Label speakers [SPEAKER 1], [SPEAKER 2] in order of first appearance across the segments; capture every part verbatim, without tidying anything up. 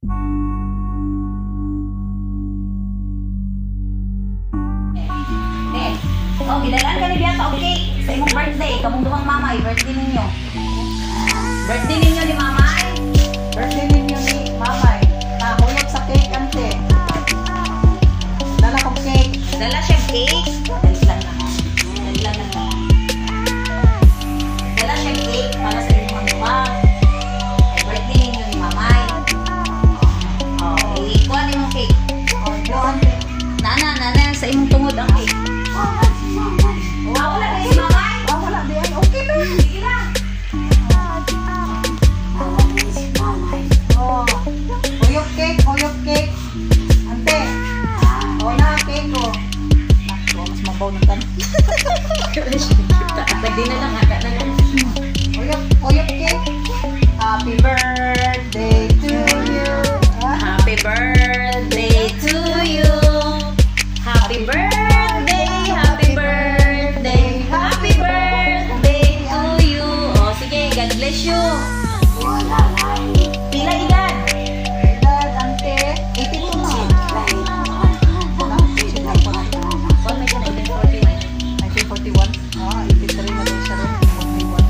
[SPEAKER 1] Eh, oh, gidalaan ka ni Bianca, okay? Sa imong birthday, kamong dumang mamay, birthday ninyo. Birthday ninyo ni mamay.
[SPEAKER 2] Birthday ninyo ni mamay. Nahulog sa cake, ante. Dala kong cake.
[SPEAKER 1] Dala siya cake. Dali lang na. Dali lang na. Dala siya cake para sa inyong dumang. Ay, birthday ninyo ni mamay. Oh, ikuha ni mong cake.
[SPEAKER 2] Oh, yo, ante.
[SPEAKER 1] Nana, nana, sa imong tungod ang cake. Ah, wala na si mamay.
[SPEAKER 2] Ah, wala diyan. Okay na.
[SPEAKER 1] Sige lang.
[SPEAKER 2] Oh. Huyop cake, huyop cake. Ante. Oh, na cake ko. Nakto, mas mabaw ng tan.
[SPEAKER 1] Pwede na lang, ada na lang.
[SPEAKER 2] Huyop, huyop cake. Happy birthday to you. Ah,
[SPEAKER 1] Happy birthday to you. Happy birthday, happy birthday, happy birthday to you. Oh, sige, God bless you. Pila edad?
[SPEAKER 2] edad, ante. eighty-two na.
[SPEAKER 1] Oh, may ka nineteen forty-one.
[SPEAKER 2] nineteen forty-one. Ah, eighty-three na din siya rin. forty-one.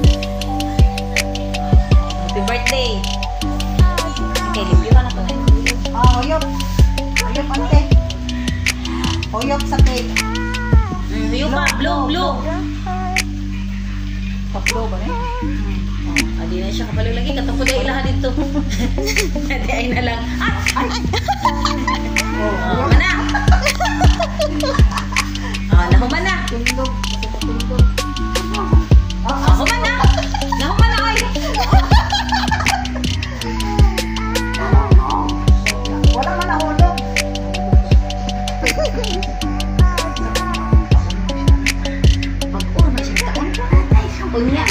[SPEAKER 1] Happy birthday. Okay, review ka na to.
[SPEAKER 2] Ah, huyop. Huyop, ante. Huyop sa cake.
[SPEAKER 1] Mm, yung pa, blue, blue.
[SPEAKER 2] Pablo ba eh?
[SPEAKER 1] Oh, adi na siya kapalo lagi. Katapos ay ilahan dito. Adi ay na lang. Ah! Ay! Oh, mana? Oh, nahuman na.
[SPEAKER 2] Tundog. Tundog. Ah,
[SPEAKER 1] Nahuman na. Nahuman na, ay.
[SPEAKER 2] wala man nahulog.
[SPEAKER 1] Pag-uro na siya taan. Unya,